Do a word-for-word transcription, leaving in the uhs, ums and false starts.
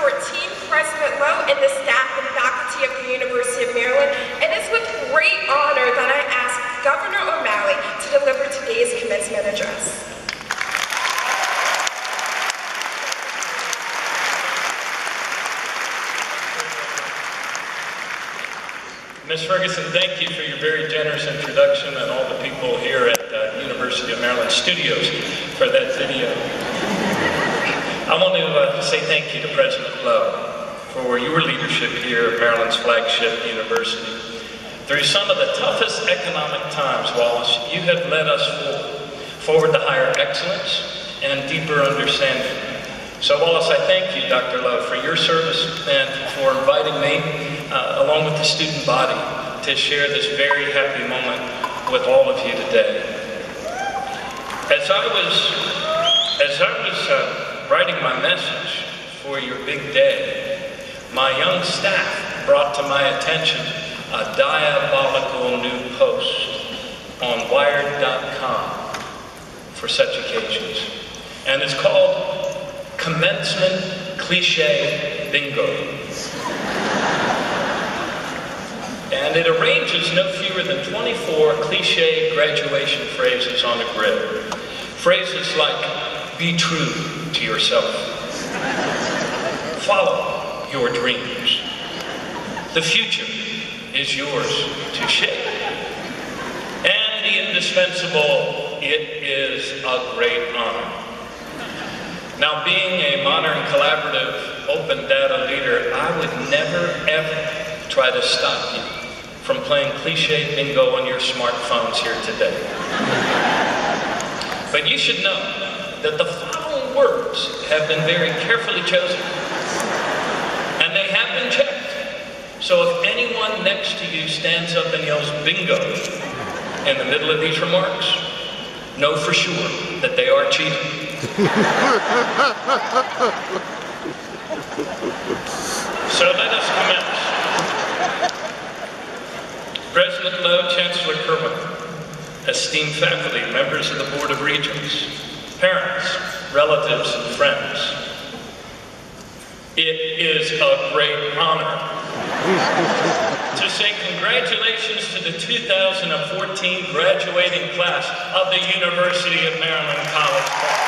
fourteen, President Loh and the staff and faculty of the University of Maryland, it is with great honor that I ask Governor O'Malley to deliver today's commencement address. Miz Ferguson, thank you for your very generous introduction, and all the people here at uh, University of Maryland Studios for that video. I want to uh, say thank you to President Loh for your leadership here at Maryland's flagship university. Through some of the toughest economic times, Wallace, you have led us forward, forward to higher excellence and deeper understanding. So Wallace, I thank you, Doctor Loh, for your service and for inviting me, uh, along with the student body, to share this very happy moment with all of you today. As I was, as I was uh, writing my message for your big day, my young staff brought to my attention a diabolical new post on wired dot com for such occasions. And it's called Commencement Cliche Bingo. And it arranges no fewer than twenty-four cliche graduation phrases on a grid. Phrases like, be true to yourself. Follow your dreams. The future is yours to shape. And the indispensable, it is a great honor. Now, being a modern, collaborative, open data leader, I would never, ever try to stop you from playing cliche bingo on your smartphones here today. But you should know that the following words have been very carefully chosen, and they have been checked. So if anyone next to you stands up and yells bingo in the middle of these remarks, know for sure that they are cheating. So let us commence. President Loh, Chancellor Kerwin, esteemed faculty, members of the Board of Regents, parents, relatives, and friends, it is a great honor to say congratulations to the two thousand fourteen graduating class of the University of Maryland College.